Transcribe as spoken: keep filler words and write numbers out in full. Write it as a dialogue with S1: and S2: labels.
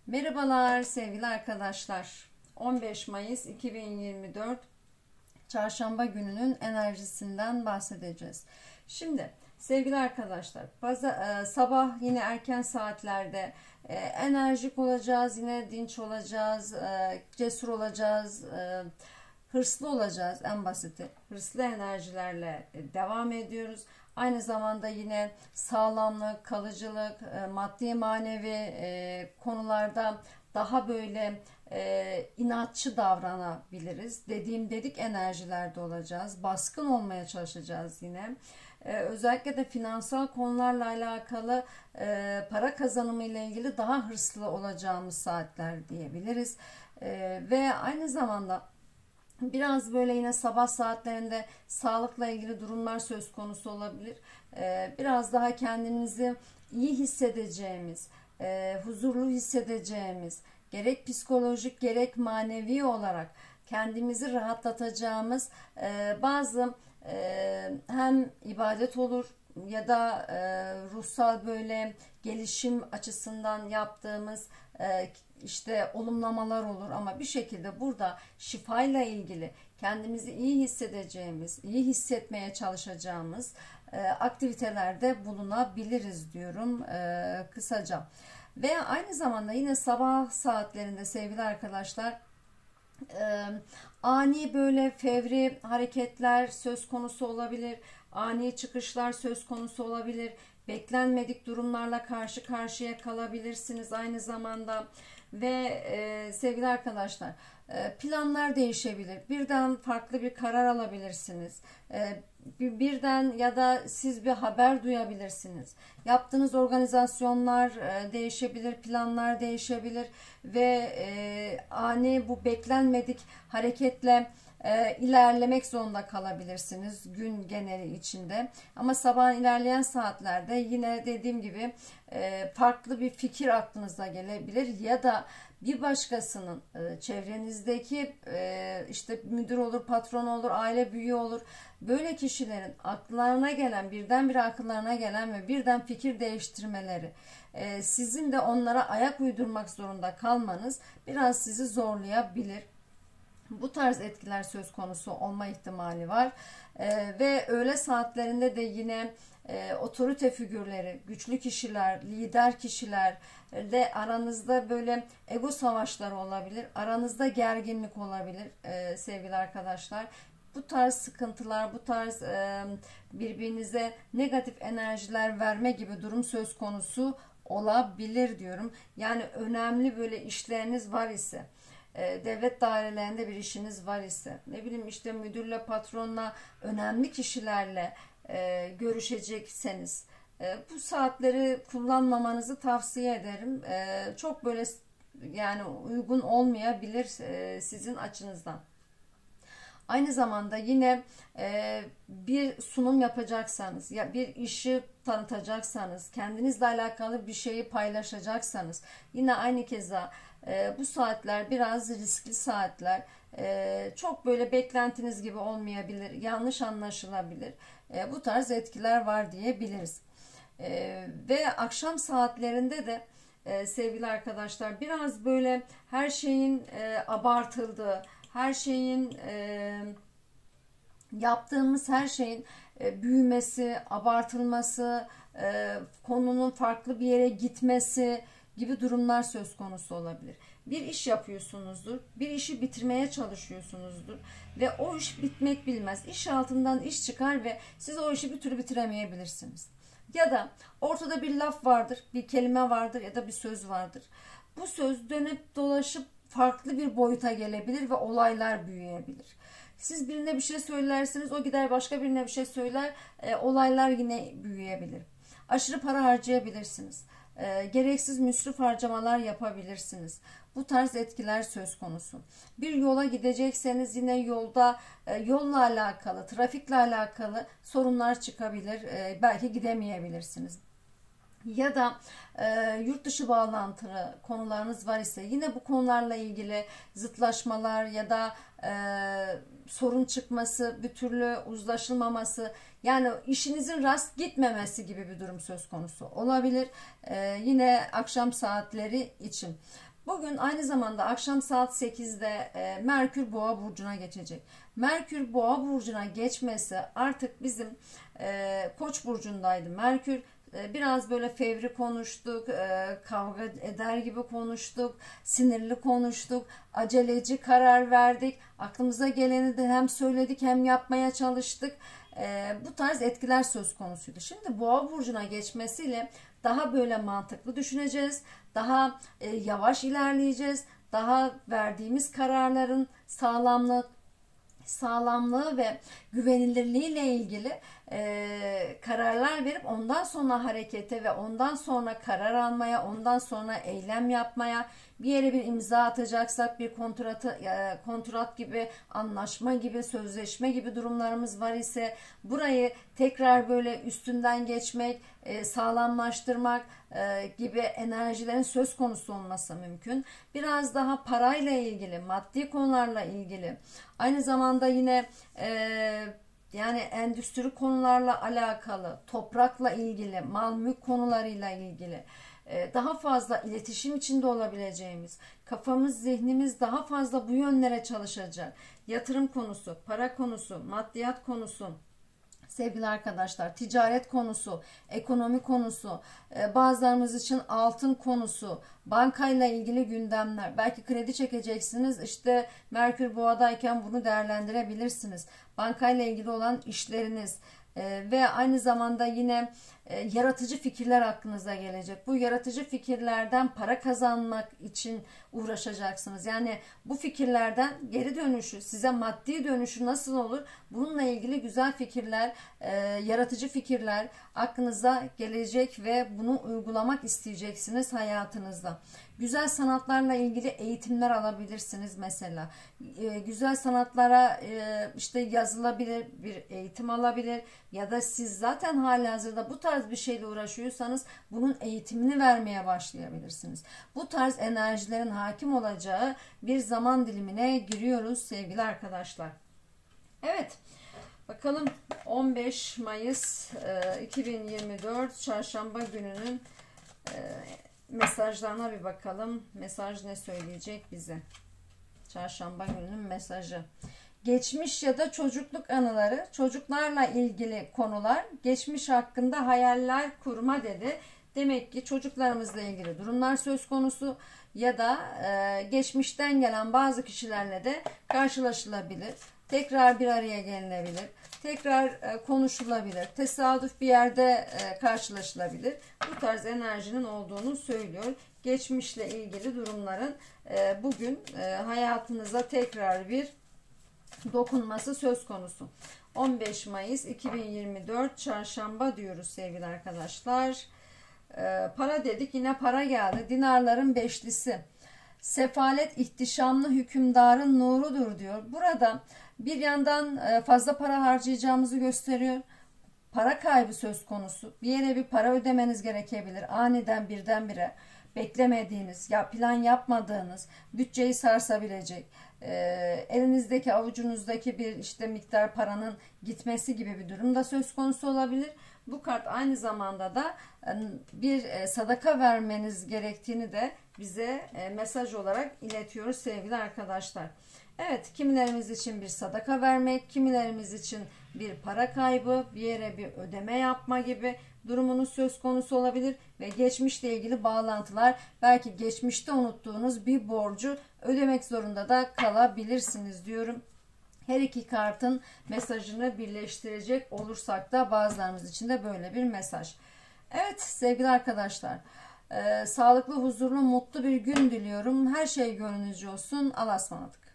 S1: Merhabalar sevgili arkadaşlar. on beş Mayıs iki bin yirmi dört Çarşamba gününün enerjisinden bahsedeceğiz. Şimdi sevgili arkadaşlar, pazar, e, sabah yine erken saatlerde e, enerjik olacağız, yine dinç olacağız, e, cesur olacağız, e, hırslı olacağız, en basiti. Hırslı enerjilerle devam ediyoruz. Aynı zamanda yine sağlamlık, kalıcılık, e, maddi manevi e, konularda daha böyle e, inatçı davranabiliriz. Dediğim dedik enerjilerde olacağız. Baskın olmaya çalışacağız yine. E, özellikle de finansal konularla alakalı e, para kazanımı ile ilgili daha hırslı olacağımız saatler diyebiliriz. E, ve aynı zamanda biraz böyle yine sabah saatlerinde sağlıkla ilgili durumlar söz konusu olabilir. Ee, biraz daha kendimizi iyi hissedeceğimiz, e, huzurlu hissedeceğimiz, gerek psikolojik gerek manevi olarak kendimizi rahatlatacağımız e, bazı e, hem ibadet olur ya da e, ruhsal böyle gelişim açısından yaptığımız e, işte olumlamalar olur, ama bir şekilde burada şifayla ilgili kendimizi iyi hissedeceğimiz, iyi hissetmeye çalışacağımız e, aktivitelerde bulunabiliriz diyorum e, kısaca. Ve aynı zamanda yine sabah saatlerinde sevgili arkadaşlar e, ani böyle fevri hareketler söz konusu olabilir, ani çıkışlar söz konusu olabilir, beklenmedik durumlarla karşı karşıya kalabilirsiniz aynı zamanda. Ve e, sevgili arkadaşlar, e, planlar değişebilir. Birden farklı bir karar alabilirsiniz. E, birden ya da siz bir haber duyabilirsiniz. Yaptığınız organizasyonlar e, değişebilir, planlar değişebilir ve e, ani bu beklenmedik hareketle e, ilerlemek zorunda kalabilirsiniz gün geneli içinde. Ama sabahın ilerleyen saatlerde yine dediğim gibi e, farklı bir fikir aklınıza gelebilir ya da bir başkasının e, çevrenizdeki e, işte müdür olur, patron olur, aile büyüğü olur. Böyle kişilerin akllarına gelen, birdenbire akıllarına gelen ve birden fikir değiştirmeleri, e, sizin de onlara ayak uydurmak zorunda kalmanız biraz sizi zorlayabilir. Bu tarz etkiler söz konusu olma ihtimali var. Ee, ve öğle saatlerinde de yine e, otorite figürleri, güçlü kişiler, lider kişilerle aranızda böyle ego savaşları olabilir. Aranızda gerginlik olabilir e, sevgili arkadaşlar. Bu tarz sıkıntılar, bu tarz e, birbirinize negatif enerjiler verme gibi durum söz konusu olabilir diyorum. Yani önemli böyle işleriniz var ise, devlet dairelerinde bir işiniz var ise, ne bileyim işte müdürle, patronla, önemli kişilerle e, görüşecekseniz e, bu saatleri kullanmamanızı tavsiye ederim. E, çok böyle yani uygun olmayabilir e, sizin açınızdan. Aynı zamanda yine e, bir sunum yapacaksanız ya bir işi tanıtacaksanız, kendinizle alakalı bir şeyi paylaşacaksanız yine aynı keza e, bu saatler biraz riskli saatler. E, çok böyle beklentiniz gibi olmayabilir, yanlış anlaşılabilir. E, bu tarz etkiler var diyebiliriz. E, ve akşam saatlerinde de e, sevgili arkadaşlar biraz böyle her şeyin e, abartıldığı, her şeyin e, yaptığımız her şeyin e, büyümesi, abartılması, e, konunun farklı bir yere gitmesi gibi durumlar söz konusu olabilir. Bir iş yapıyorsunuzdur, bir işi bitirmeye çalışıyorsunuzdur ve o iş bitmek bilmez. İş altından iş çıkar ve siz o işi bir türlü bitiremeyebilirsiniz. Ya da ortada bir laf vardır, bir kelime vardır ya da bir söz vardır. Bu söz dönüp dolaşıp farklı bir boyuta gelebilir ve olaylar büyüyebilir. Siz birine bir şey söylersiniz, o gider başka birine bir şey söyler, e, olaylar yine büyüyebilir. Aşırı para harcayabilirsiniz. E, gereksiz müsrif harcamalar yapabilirsiniz. Bu tarz etkiler söz konusu. Bir yola gidecekseniz yine yolda e, yolla alakalı, trafikle alakalı sorunlar çıkabilir. E, belki gidemeyebilirsiniz. Ya da e, yurt dışı bağlantılı konularınız var ise yine bu konularla ilgili zıtlaşmalar ya da e, sorun çıkması, bir türlü uzlaşılmaması, yani işinizin rast gitmemesi gibi bir durum söz konusu olabilir. E, yine akşam saatleri için. Bugün aynı zamanda akşam saat sekizde e, Merkür Boğa burcuna geçecek. Merkür Boğa burcuna geçmesi artık bizim e, Koç burcundaydı Merkür. E, biraz böyle fevri konuştuk, e, kavga eder gibi konuştuk, sinirli konuştuk, aceleci karar verdik. Aklımıza geleni de hem söyledik hem yapmaya çalıştık. E, bu tarz etkiler söz konusuydu. Şimdi Boğa burcuna geçmesiyle daha böyle mantıklı düşüneceğiz, daha e, yavaş ilerleyeceğiz, daha verdiğimiz kararların sağlamlığı, sağlamlığı ve güvenilirliği ile ilgili e, kararlar verip ondan sonra harekete ve ondan sonra karar almaya, ondan sonra eylem yapmaya, bir yere bir imza atacaksak bir kontratı, e, kontrat gibi, anlaşma gibi, sözleşme gibi durumlarımız var ise burayı tekrar böyle üstünden geçmek, e, sağlamlaştırmak e, gibi enerjilerin söz konusu olması mümkün. Biraz daha parayla ilgili, maddi konularla ilgili, aynı zamanda yine e, yani endüstri konularla alakalı, toprakla ilgili, mal mülk konularıyla ilgili daha fazla iletişim içinde olabileceğimiz, kafamız, zihnimiz daha fazla bu yönlere çalışacak. Yatırım konusu, para konusu, maddiyat konusu, sevgili arkadaşlar, ticaret konusu, ekonomi konusu, bazılarımız için altın konusu, bankayla ilgili gündemler, belki kredi çekeceksiniz, işte Merkür Boğa'dayken bunu değerlendirebilirsiniz. Bankayla ilgili olan işleriniz ve aynı zamanda yine yaratıcı fikirler aklınıza gelecek. Bu yaratıcı fikirlerden para kazanmak için uğraşacaksınız. Yani bu fikirlerden geri dönüşü, size maddi dönüşü nasıl olur? Bununla ilgili güzel fikirler, yaratıcı fikirler aklınıza gelecek ve bunu uygulamak isteyeceksiniz hayatınızda. Güzel sanatlarla ilgili eğitimler alabilirsiniz mesela. Güzel sanatlara işte yazılabilir, bir eğitim alabilir ya da siz zaten halihazırda bu tarz bir şeyle uğraşıyorsanız bunun eğitimini vermeye başlayabilirsiniz. Bu tarz enerjilerin hakim olacağı bir zaman dilimine giriyoruz sevgili arkadaşlar. Evet, bakalım on beş Mayıs iki bin yirmi dört Çarşamba gününün mesajlarına bir bakalım. Mesaj ne söyleyecek bize? Çarşamba gününün mesajı. Geçmiş ya da çocukluk anıları, çocuklarla ilgili konular, geçmiş hakkında hayaller kurma dedi. Demek ki çocuklarımızla ilgili durumlar söz konusu ya da e, geçmişten gelen bazı kişilerle de karşılaşılabilir. Tekrar bir araya gelinebilir. Tekrar e, konuşulabilir. Tesadüf bir yerde e, karşılaşılabilir. Bu tarz enerjinin olduğunu söylüyor. Geçmişle ilgili durumların e, bugün e, hayatınıza tekrar bir dokunması söz konusu. on beş Mayıs iki bin yirmi dört Çarşamba diyoruz sevgili arkadaşlar. E, para dedik, yine para geldi. Dinarların beşlisi. Sefalet ihtişamlı hükümdarın nurudur diyor. Burada bir yandan fazla para harcayacağımızı gösteriyor. Para kaybı söz konusu. Bir yere bir para ödemeniz gerekebilir. Aniden birdenbire beklemediğiniz, ya plan yapmadığınız, bütçeyi sarsabilecek, e, elinizdeki avucunuzdaki bir işte miktar paranın gitmesi gibi bir durum da söz konusu olabilir. Bu kart aynı zamanda da bir sadaka vermeniz gerektiğini de bize mesaj olarak iletiyoruz sevgili arkadaşlar. Evet, kimilerimiz için bir sadaka vermek, kimilerimiz için bir para kaybı, bir yere bir ödeme yapma gibi durumunuz söz konusu olabilir ve geçmişle ilgili bağlantılar, belki geçmişte unuttuğunuz bir borcu ödemek zorunda da kalabilirsiniz diyorum. Her iki kartın mesajını birleştirecek olursak da bazılarımız için de böyle bir mesaj. Evet sevgili arkadaşlar, e, sağlıklı, huzurlu, mutlu bir gün diliyorum. Her şey gönlünüzce olsun. Allah'a ısmarladık.